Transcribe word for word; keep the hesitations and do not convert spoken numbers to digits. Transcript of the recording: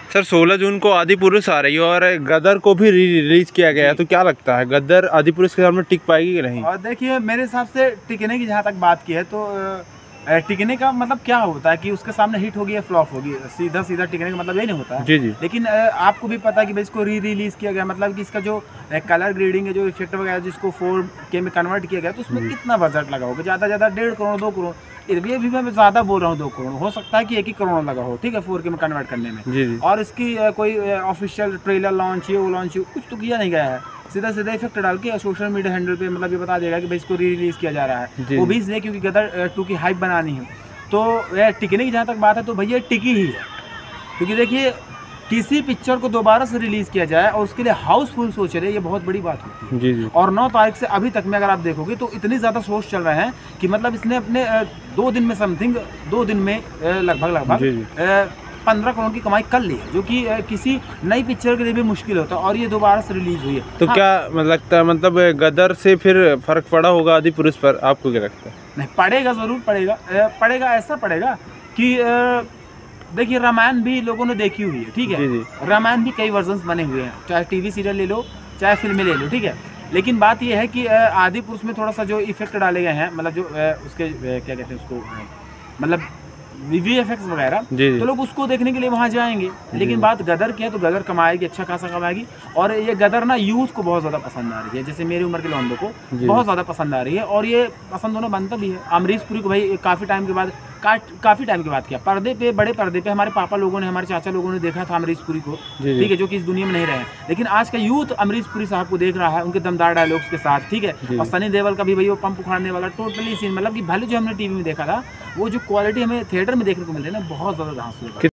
Sir सोलह जून को आदि पुरुष आ रही है और गदर को भी री रिलीज किया गया है, तो क्या लगता है गदर आदि पुरुष के सामने टिक पाएगी कि नहीं? और देखिए मेरे हिसाब से टिकने की जहाँ तक बात की है तो टिकने का मतलब क्या होता है कि उसके सामने हिट होगी या फ्लॉप होगी, सीधा सीधा टिकने का मतलब यही नहीं होता है। जी जी। लेकिन आपको भी पता है कि भाई इसको री रिलीज किया गया, मतलब कि इसका जो कलर ग्रेडिंग है, जो इफेक्ट वगैरह जिसको फोर के में कन्वर्ट किया गया, तो उसमें कितना बजट लगा होगा? ज़्यादा ज़्यादा डेढ़ करोड़ दो करोड़, ये भी मैं ज़्यादा बोल रहा हूँ, दो करोड़ हो सकता है कि एक ही करोड़ लगा हो, ठीक है, फोर के में कन्वर्ट करने में। जी जी। और इसकी कोई ऑफिशियल ट्रेलर लॉन्च, ये वो लॉन्च, कुछ तो किया नहीं गया है, सीधा सीधा इफेक्ट डाल के सोशल मीडिया हैंडल पे मतलब ये बता देगा कि भाई इसको री रिलीज किया जा रहा है, वो भी इसलिए क्योंकि गदर टू की हाइप बनानी है। तो यह टिकने की जहाँ तक बात है तो भैया टिकी ही है, क्योंकि देखिए किसी पिक्चर को दोबारा से रिलीज किया जाए और उसके लिए हाउसफुल सोच रहे, ये बहुत बड़ी बात होती है। जी जी। और नौ तारीख से अभी तक में अगर आप देखोगे तो इतनी ज़्यादा सोच चल रहे हैं कि मतलब इसने अपने दो दिन में समथिंग दो दिन में लगभग लगभग पंद्रह करोड़ की कमाई कर ली है, जो कि किसी नई पिक्चर के लिए भी मुश्किल होता है, और ये दोबारा से रिलीज हुई है। तो हाँ। क्या लगता है मतलब गदर से फिर फर्क पड़ा होगा आदि पुरुष पर, आपको क्या लगता है? नहीं पड़ेगा, ज़रूर पड़ेगा। पड़ेगा ऐसा पड़ेगा कि देखिए रामायण भी लोगों ने देखी हुई है, ठीक है, रामायण भी कई वर्जन्स बने हुए हैं, चाहे टीवी सीरियल ले लो चाहे फिल्में ले लो, ठीक है। लेकिन बात यह है कि आदि पुरुष में थोड़ा सा जो इफेक्ट डाले गए हैं, मतलब जो उसके क्या कहते हैं उसको, मतलब वी एफ एक्स वगैरह, तो लोग उसको देखने के लिए वहाँ जाएंगे। लेकिन बात गदर की है तो गदर कमाएगी, अच्छा खासा कमाएगी, और ये गदर ना यूथ को बहुत ज़्यादा पसंद आ रही है, जैसे मेरी उम्र के लौंडों को बहुत ज़्यादा पसंद आ रही है, और ये पसंद होना बनता भी है। अमरीश पुरी को भाई काफ़ी टाइम के बाद काफ़ी टाइम के बाद किया पर्दे पे, बड़े पर्दे पे हमारे पापा लोगों ने, हमारे चाचा लोगों ने देखा था अमरीश पुरी को, ठीक है, जो कि इस दुनिया में नहीं रहे। लेकिन आज का यूथ अमरीश पुरी साहब को देख रहा है, उनके दमदार डायलॉग्स के साथ, ठीक है। और सनी देओल का भी भाई वो पंप उखाड़ने वाला टोटली सीन, मतलब कि भले जो हमने टीवी में देखा था, वो जो क्वालिटी हमें थिएटर में देखने को मिलती है ना, बहुत ज़्यादा धांसू है।